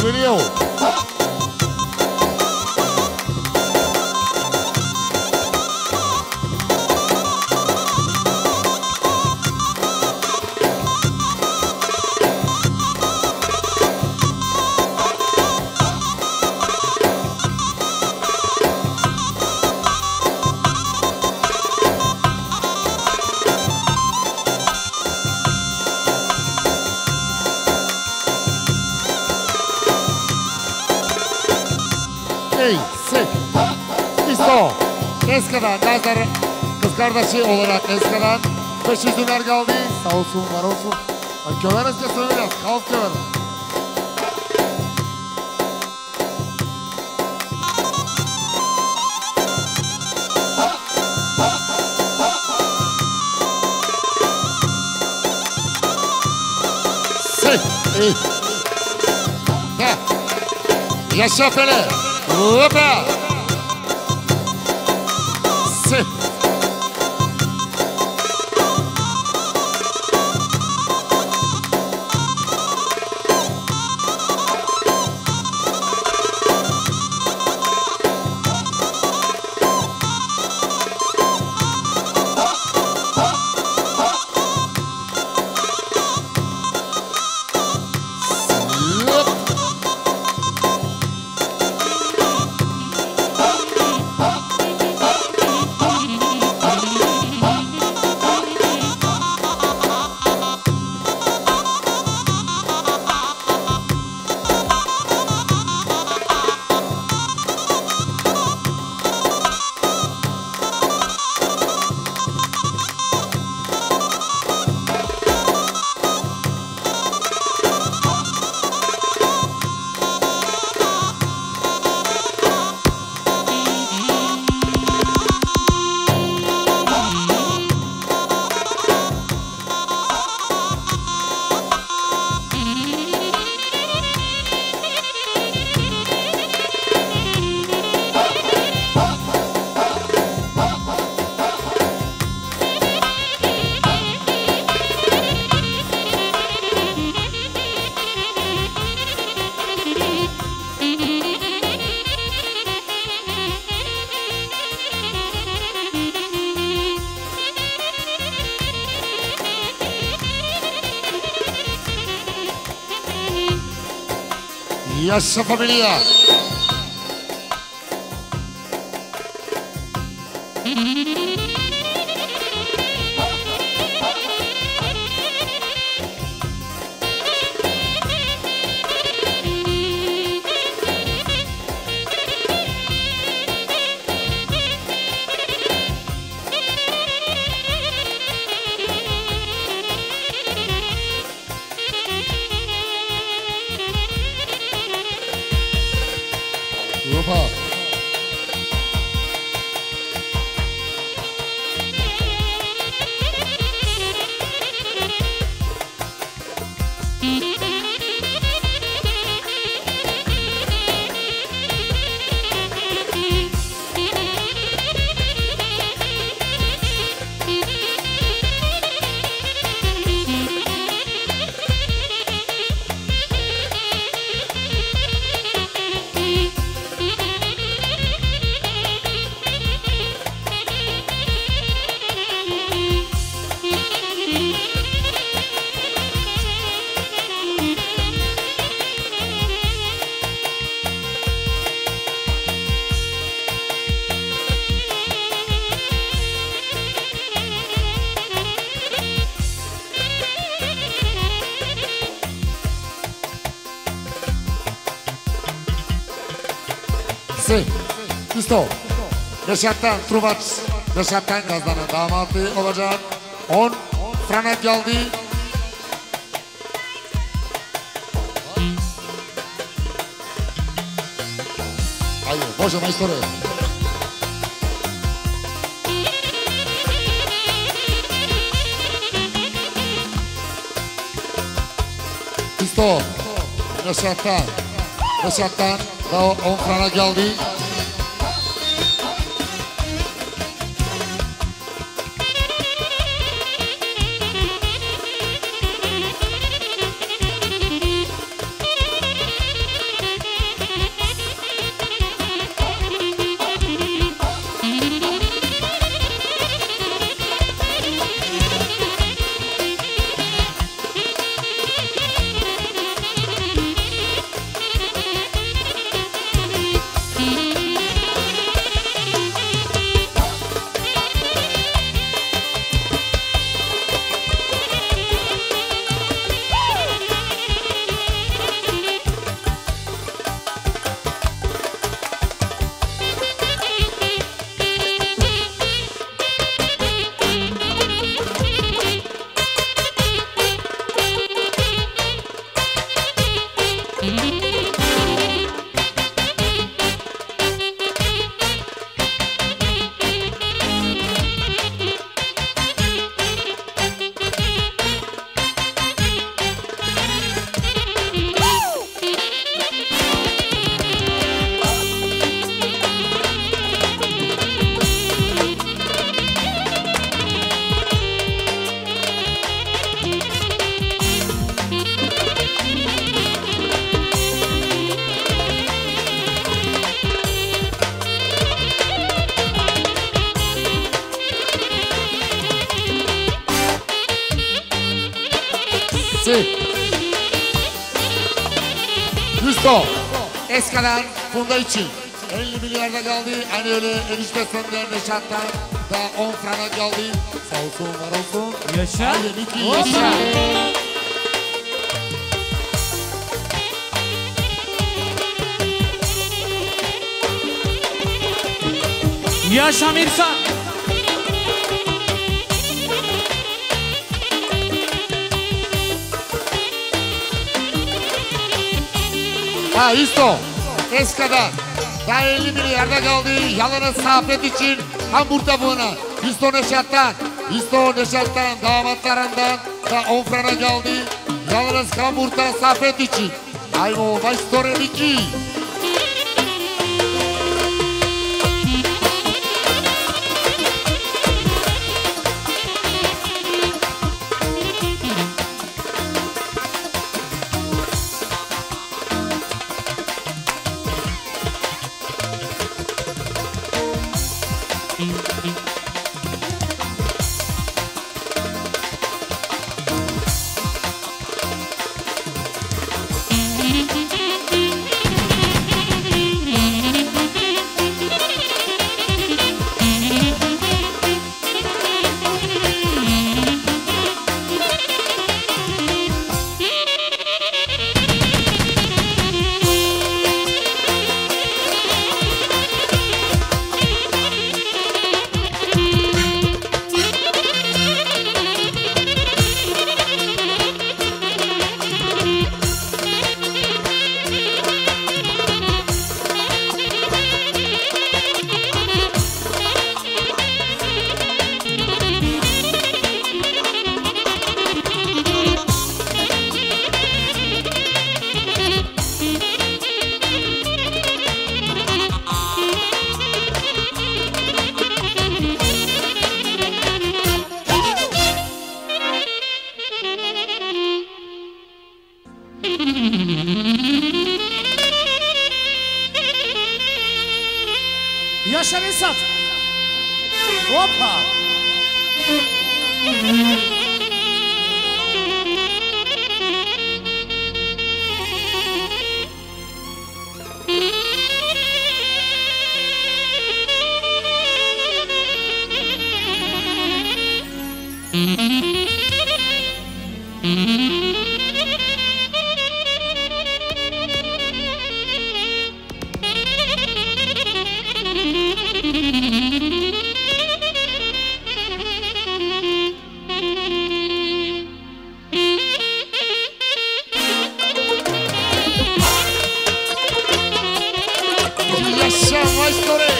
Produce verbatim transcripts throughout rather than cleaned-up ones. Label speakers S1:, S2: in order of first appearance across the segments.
S1: Familio. Eska'dan, Gazdar kız kardeşi olarak Eska'dan beş yüz dinar kaldı. Sağ olsun, var olsun. Köver Eska söyleyeceğiz, kalk köver. Sey, iyi. Ha, yaşa Pele. Hoppa. Sey. Yaşa familia. Listo. Reşat'tan Truvaç. Reşat'tan Gazdan'ın damatı olacak. on franet geldi. Hayır, boşuna istoria. Listo. Reşat'tan. Reşat'tan daha on franet geldi. Mersi. Hüsto. Eskadan Funda için. elli milyarda kaldı. Hani öyle enişte söndüren Neşat'tan da on frana kaldı. Sağ olsun, var olsun.
S2: Yaşa.
S1: Haydi Miki yaşa.
S2: Yaşa Mirsa.
S1: Ha Hüsto. Eskadan. Daha elli milyarda kaldı. Yalnız Safet için Hamburg'da buna. Hüsto Neşat'tan. Hüsto Neşat'tan damatlarından da on frana kaldı. Yalnız Hamburg'da Safet için. Aymo Maestore Miki.
S2: Yaşa Mesat. Hoppa.
S1: Yaşa Maestore.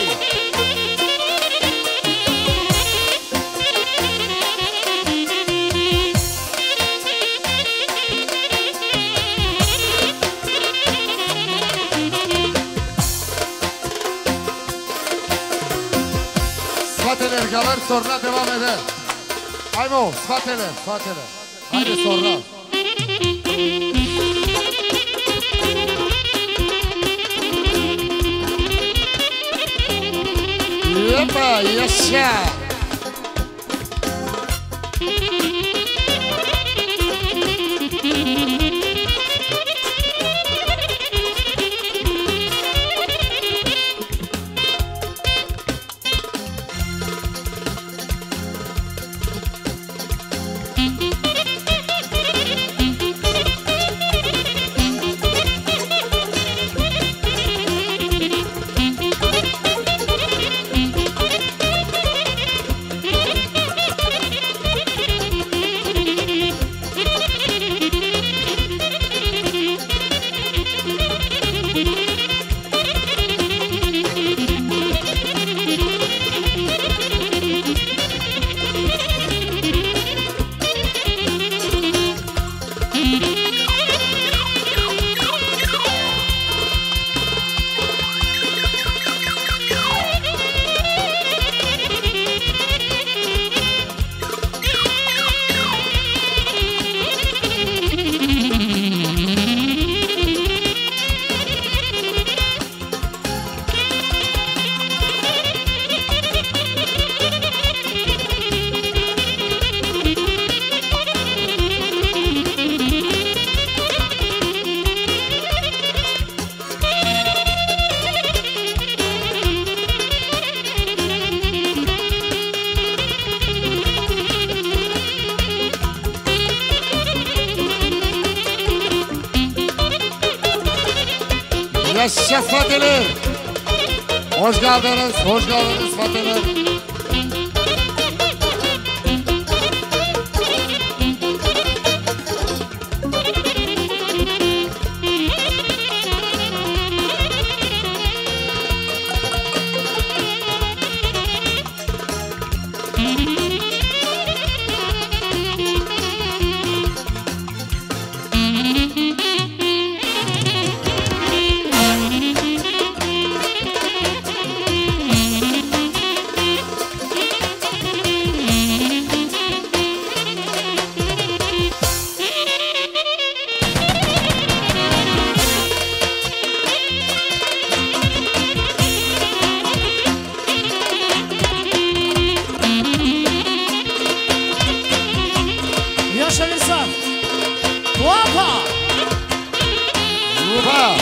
S1: Svateler kalır, sonra devam eder. Aymo, Svateler, Svateler. Haydi sonra. Yepa, yaşa. Yaşa Fatihler. Hoş geldiniz, hoş geldiniz Fatihler.
S2: Yaşa Mirsat. Hoppa.
S1: Ruba.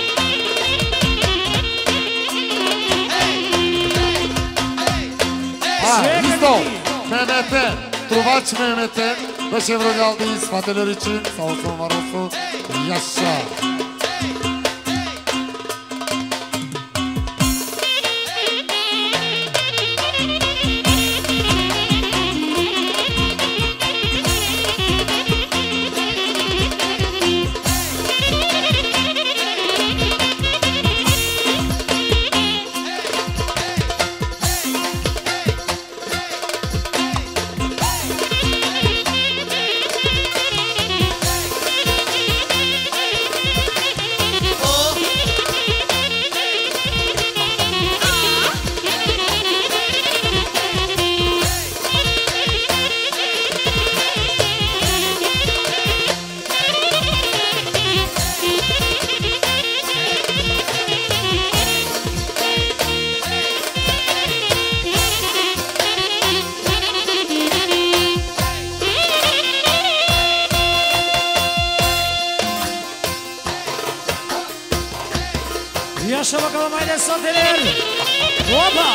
S1: Ha, Hristo. Mehmet'e. Truvaç Mehmet'e. beş euro geldiniz Fatihler için. Sağ olsun, var olsun. Yaşa.
S2: Yaşa bakalım aile Fatihler. Hoppa.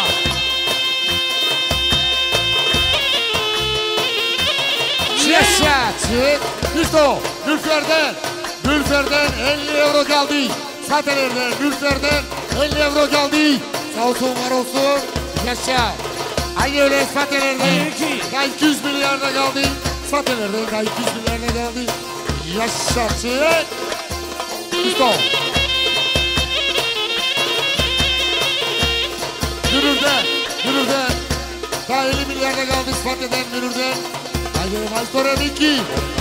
S1: Yaşa. Çık. Hristo. Nülfer'den. Nülfer'den elli euro geldi. Fatihler'den Nülfer'den elli euro geldi. Sağ olsun, var olsun. Yaşa. Aynı öyle Fatihler'den. Daha iki yüz milyarda geldi. Fatihler'den daha iki yüz milyarda geldi. Yaşa. Çık. Hristo. Münir'den, Münir'den. Daha elli milyarda kaldı Fatih'den, Münir'den. Haydi Maestro Miki.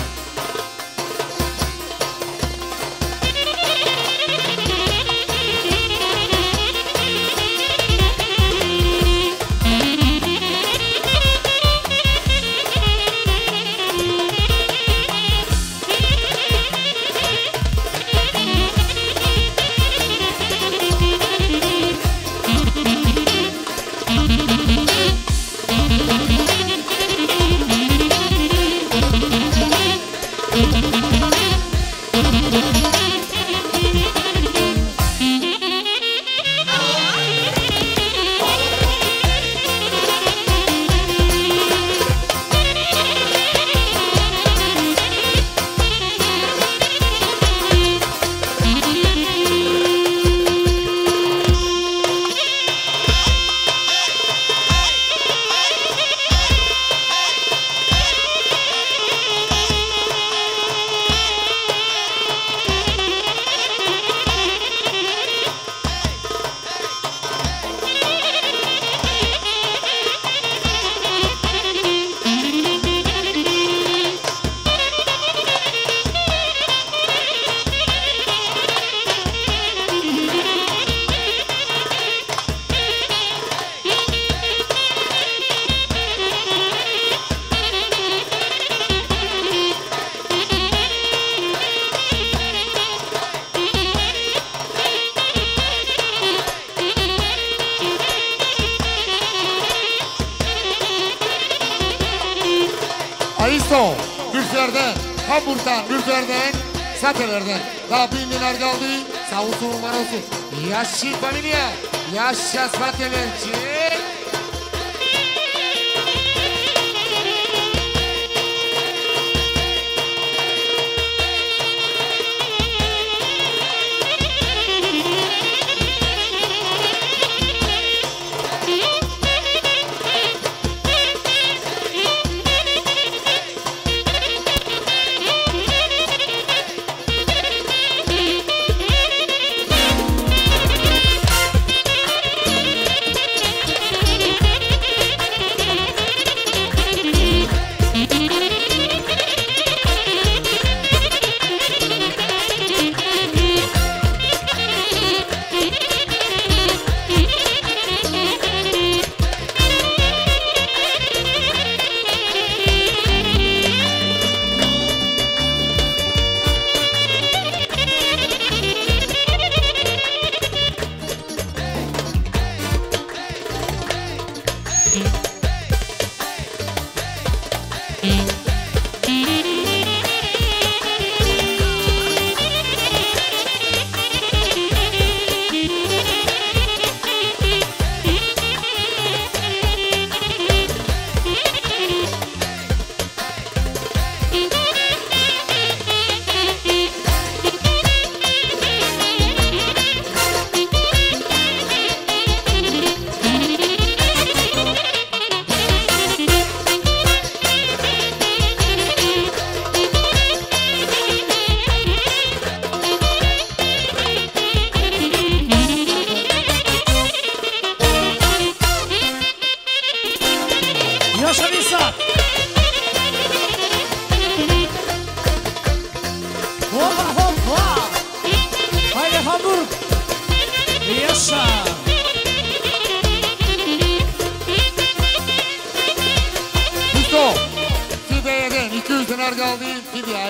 S1: Aisto, Nülfer'den, Hamburg'dan, Nülfer'den, Sateler'den. Daha bin dinar kaldı. Sağ olsun, var olsun. Yaşlı familia, yaşa Sateler'ci.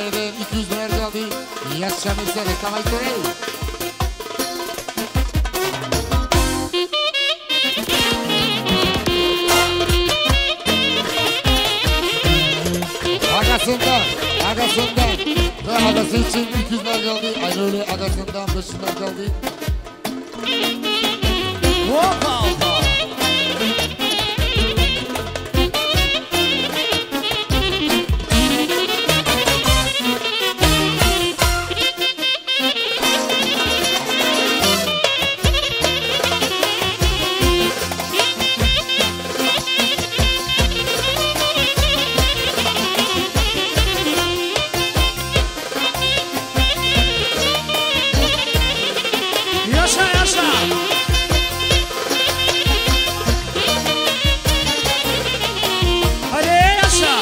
S1: Dayı'dan iki yüz lira kaldı. Yaşa mesela kamayı törey. Agasından, agasından ve agası için iki yüz lira kaldı. Aynı öyle agasından beş yüz lira kaldı.
S2: Hoppa hoppa. Yaşa yaşa. Hadi yaşa.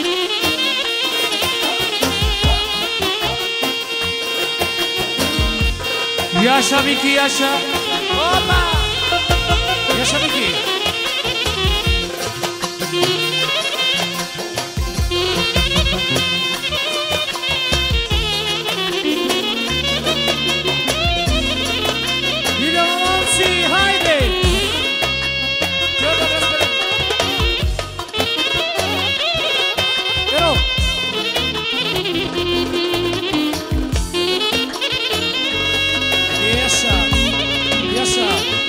S2: Yaşa Miki yaşa. Hoppa. Yaşa Miki. Haydi, haydi. Gel bakalım. Gel. Yaşa, yaşa.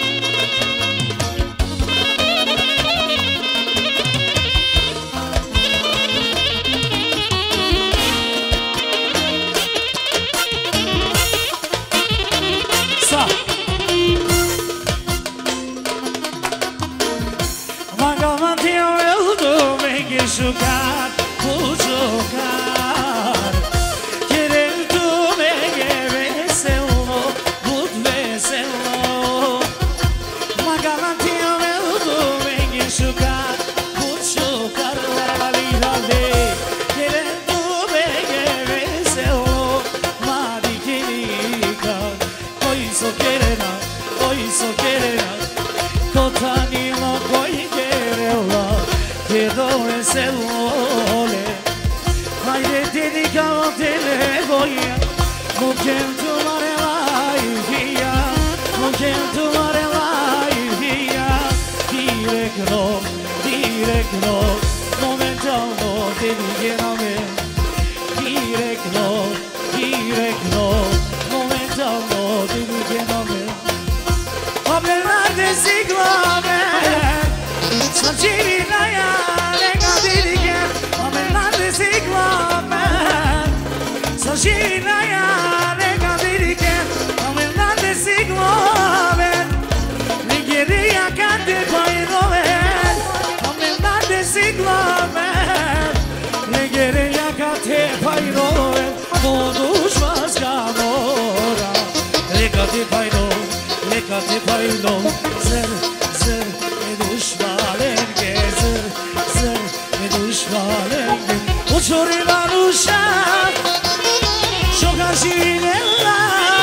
S2: Sağ. Jugar, vou jogar. Querendo tu me vencê-lo, vou vencê-lo. Uma galantinha meu tu me jogar, vou jogar. La vida de querendo me vencê-lo, mariquita. Hoy so quererá, hoy so quererá. Kotani no koi quererá. Quedó ese ole. Haydi dedicado te le voy a. No quiero tomar la vida. No quiero tomar la vida. Directo, directo. Momento te dijeron bien. Directo, directo. Momento te dijeron bien. Hablar de siglo bien. Sancirina ya lenga dirige, amenante siglomen. Sancirina ya lenga dirige, amenante siglomen. Nigeria cante payromen, amenante siglomen. Nigeria cante payromen, moduş vascamora. Lekate payro, lekate payro, zer zer. Düşmanın gezir, zır ve düşmanın gezir. Uçurulan uşak, çok aşirella.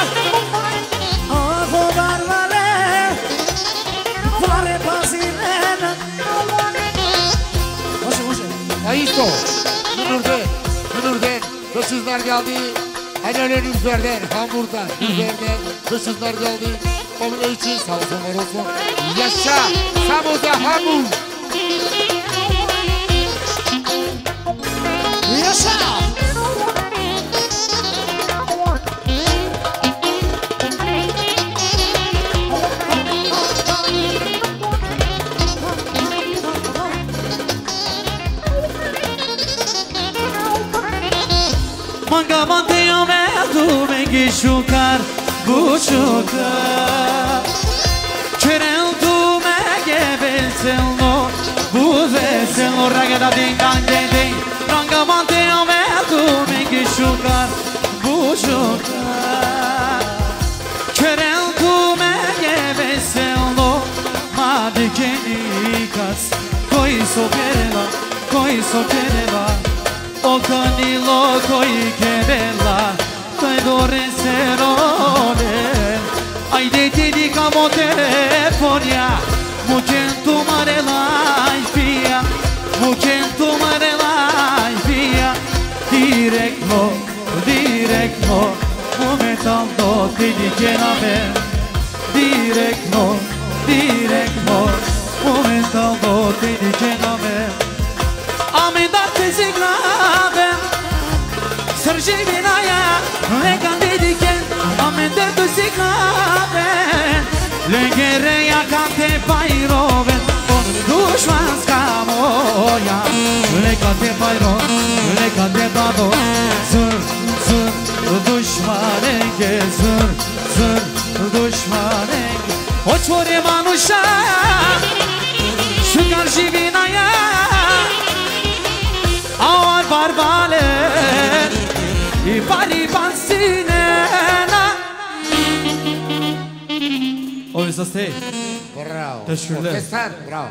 S2: Avo barvale, pare pasirena. Hoşça hoşça.
S1: Ayısto, Münir'den, Münir'den beş yüz lira geldi. Aynen Ülfer'den, Hamburg'dan, Ülfer'den beş yüz lira geldi. Onun için sağ olsun, var olsun. Yaşa, Samuda Hamur.
S2: Yaşa.
S3: Manga mantenho medo, vem que chucar, buchucar. Querendo me gebelselno, bu veselno, ragada ding dang ding ding. Manga mantenho medo, vem que chucar, buchucar. Querendo me gebelselno, madikenicas, coi soperela, coi soperela. O canilo coi che bella, coi doreserone. Ai de ti dicamo telefonia, mucento mare life via, mucento mare life via, directo. Directno, momentalno ti dice na me. Directno, directno, momentalno ti dice na me. Amendate si grave, sărgimina ea, legan de dichen. Amendate si grave, legherea cante pairoven. Dușmanska moja, legate pairo, legate bado. Zır, zır, dușmanenge, zır, zır, dușmanenge. Otwore manusza, szukam żywina ja. Awar barbale, i pari pansinena. O yüzden stay.
S1: Bravo.
S3: Teşekkürler.
S1: Orkestran, bravo.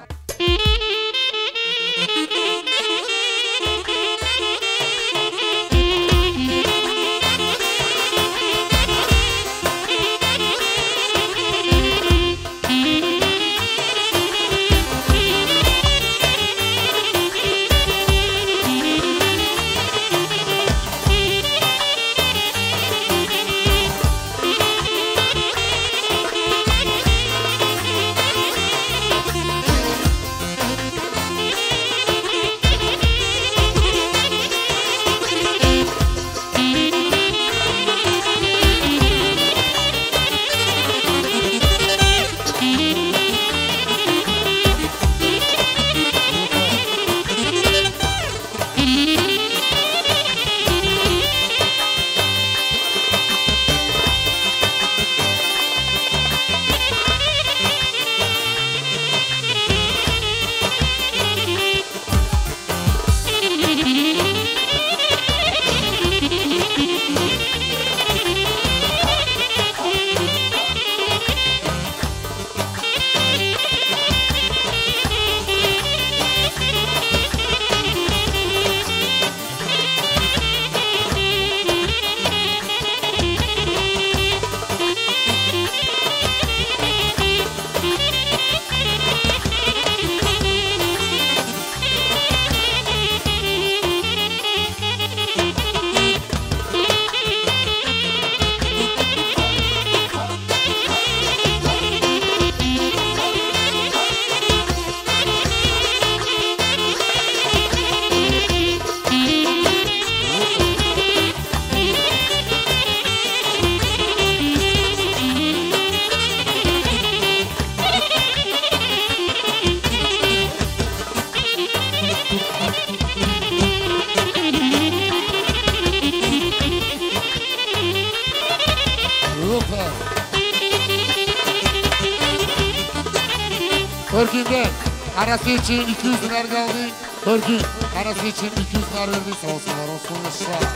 S2: Örgün'de arası için iki yüz dinar kaldı. Örgün arası için iki yüz dinar verdi. Sağ olsunlar, olsun yaşa.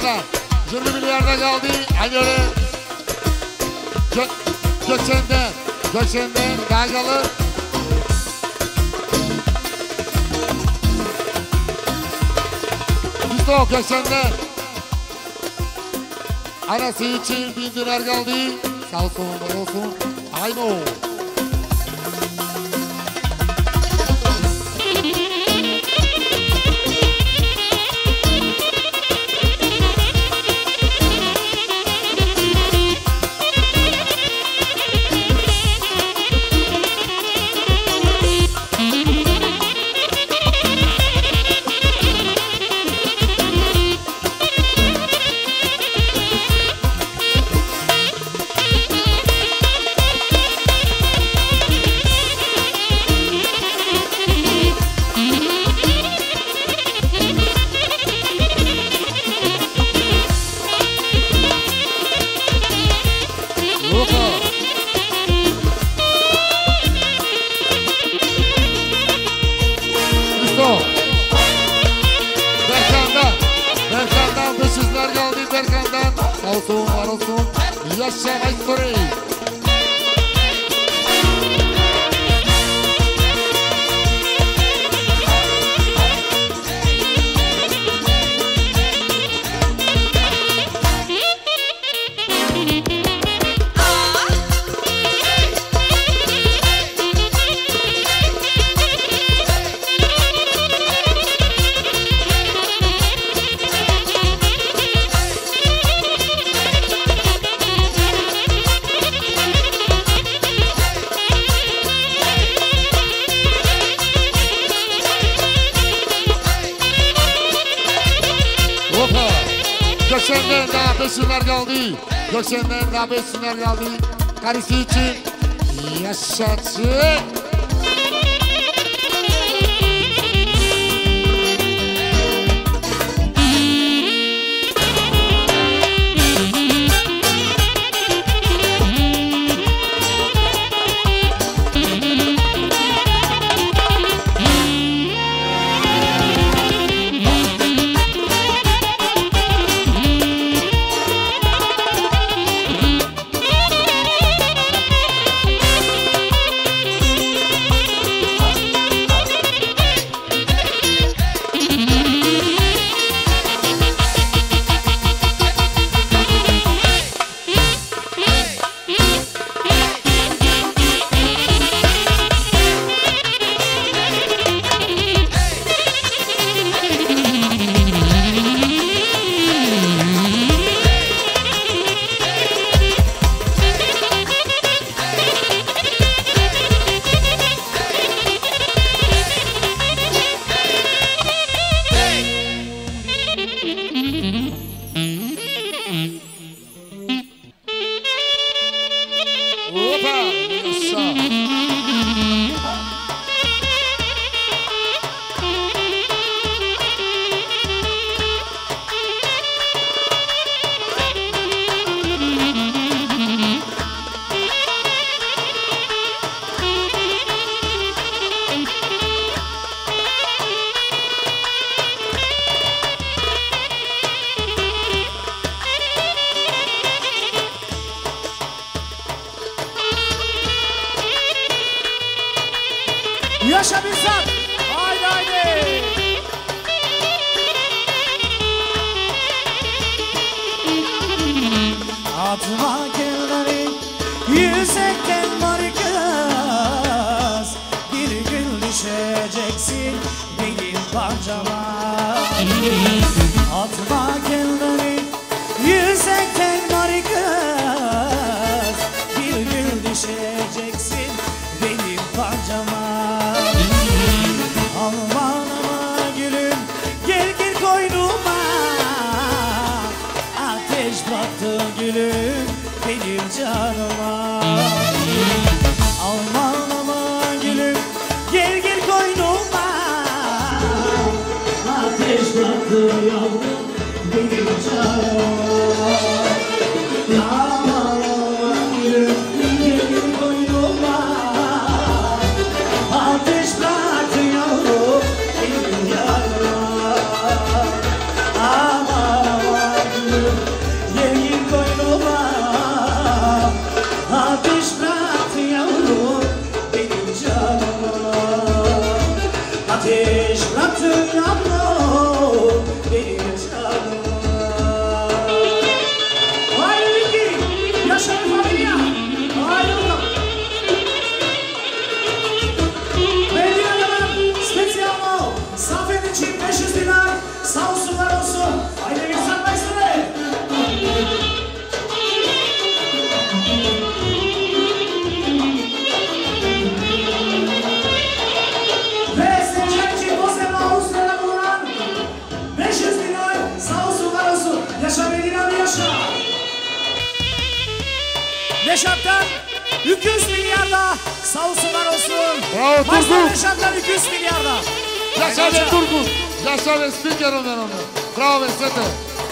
S1: kadar. yirmi milyarda kaldı. Hadi öyle. Gö Gökçen'den. Gökçen'den daha kalır. İşte o Gökçen'den. Anası için bin dinar kaldı. Sağ olsun, olsun. Ayno. Berkan'dan, Berkan'dan beş yüzler geldi Berkan'dan. Sağ olsun, var olsun. Yaşa Aystory. Gökçen'den daha beş yüzler kaldı. Gökçen'den daha beş yüzler kaldı. Karısı için yaşasın.
S3: Yaşa Bizat! Haydi haydi! Atma kelleri yüksekten var kız, bir gün düşeceksin benim parçama. Atma kelleri yüksekten var kız, bir gün düşeceksin benim parçama. Aman aman gülüm gel gir koynuma, ateş battı gülüm benim canıma. Aman aman gülüm gel gir koynuma, ateş battı yavrum benim canıma. Aman aman gülüm gel gir koynuma, ateş battı yavrum benim canıma. Aman aman
S4: Reşat'tan iki yüz milyarda sağ olsunlar olsun.
S1: Bravo Turgut.
S4: Reşat'tan iki yüz milyarda.
S1: Yaşa be Turgut. Yaşa be spikerim ben onu. Bravo be Sete.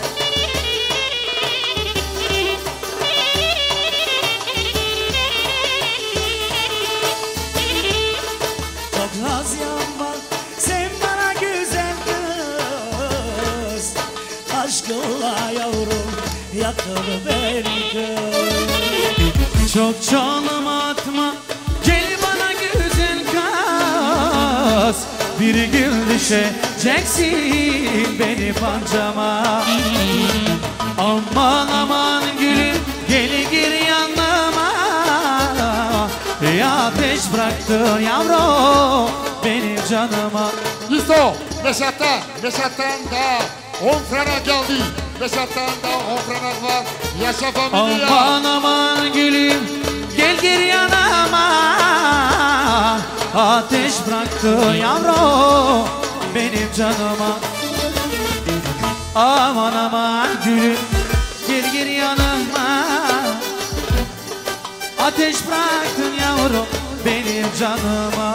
S4: Çok naz yapma sen bana güzel kız. Aşkınla yavrum yakın beni kız.
S3: Çok çalım atma, gel bana güzel kız. Bir gün düşeceksin benim pancama. Aman aman gülüm, gel gir yanıma. Ya ateş bıraktın yavrum benim canıma.
S1: Listo. Reşat'tan. Reşat'tan da on franak geldi. Reşat'tan da on franak var. Yaşa familya.
S3: Aman aman gülüm, gel gir yanıma. Ateş bıraktı yavrum benim canıma. Aman aman gülüm, gel gir yanıma. Ateş bıraktın yavrum benim canıma.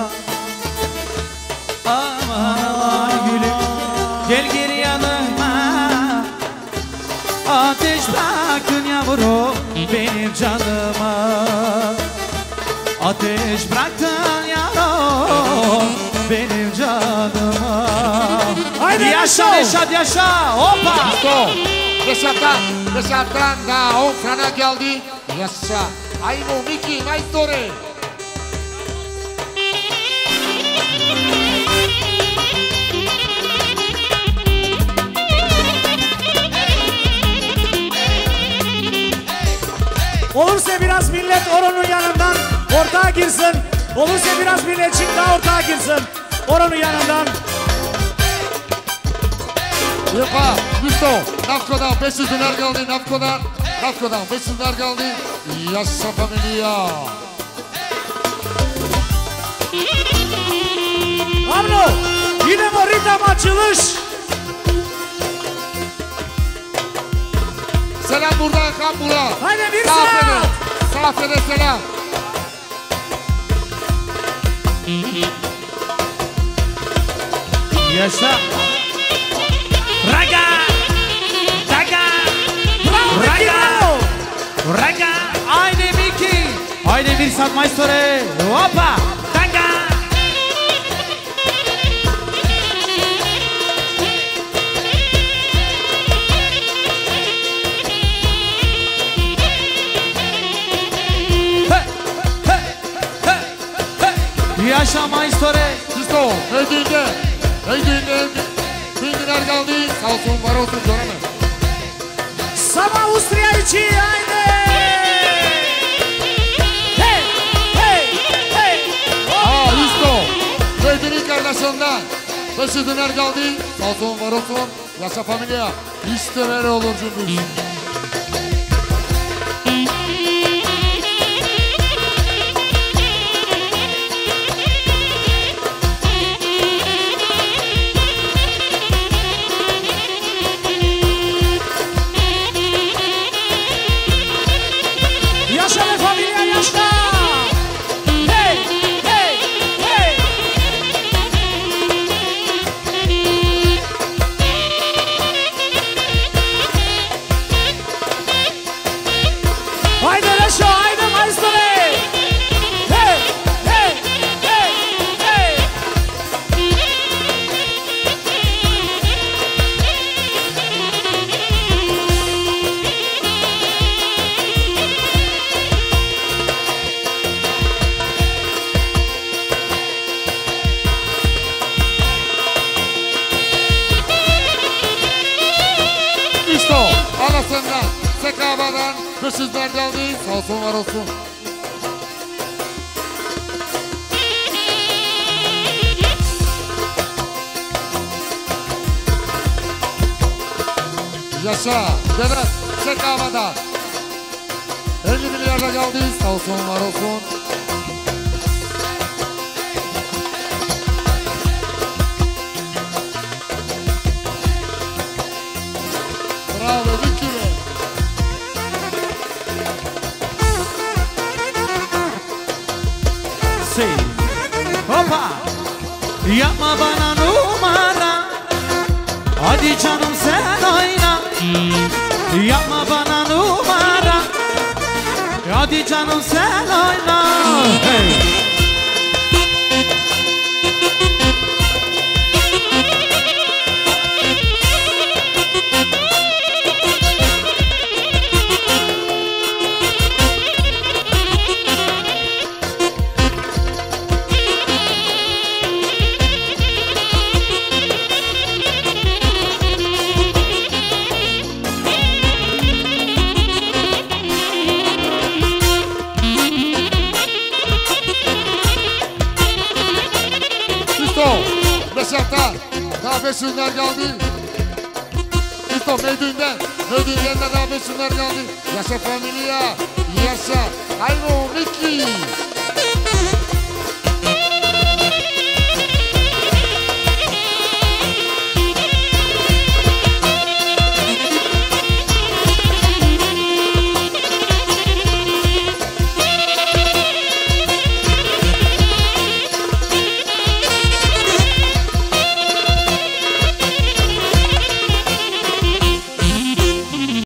S3: Aman aman gülüm, gel gir yanıma. Ateş bıraktın yavrum benim canıma. Ateş bıraktın yavrum benim canıma.
S4: Haydi
S3: Yaşa
S4: Reşat.
S3: Reşat yaşa, hoppa.
S1: Listo. Reşat'tan. Reşat'tan da on franak geldi. Yaşa. Aymo Miki Maestore.
S4: Olursa biraz millet oranın yanından ortağa girsin. Olursa biraz millet çık daha ortağa girsin. Oranın yanından.
S1: Yepa. Listo. Nafko'dan beş yüz dinar geldi. Nafko'dan. Nafko'dan beş yüz dinar geldi. Yaşa familya.
S4: Ablo yine mi ritam açılış?
S1: Selam buradan Kambura.
S4: Haydi bir
S1: Safede.
S4: selam.
S1: Safede selam.
S3: Yaşa. Raga. Daga.
S4: Bravo Miki,
S3: Raga.
S4: bravo.
S3: Raga. Haydi Miki. Haydi bir sat maestore. Hoppa. Daga. Hey, hey, hey, hey. Yaşa maestore.
S1: Listo. Ödüğünde. Ödüğünde. Bin dinar geldi. Sağ olsun var olsun göremem.
S4: Sama Avusturya için haydi. Hey, hey, hey.
S1: Aa listo. Ödüğünün kardeşinden. beş yüz dinar geldi. Sağ olsun var olsun. Yaşa familya. İşte böyle olur cümbüş.
S4: Yaşa ve familya yaşa. Hey, hey, hey. Haydi Reşo, haydi maestro. Hey, hey, hey, hey.
S1: Listo. Anasından. Sekabadan. beş yüz dinar geldi. Sağ olsun var olsun. Yaşa. Vedat. Sekabadan. elli milyarda geldi. Sağ olsun var olsun. Bravo Vicky.
S3: Yapma bana numara, hadi canım sen oyna. Yapma bana numara, hadi canım sen oyna. Hey.
S1: Beşiktaş daha beş yıllar kaldı. İsto Meydin'den, Meydin'den de daha beş yıllar kaldı. Yaşa familia, yaşa. Hayro Miki.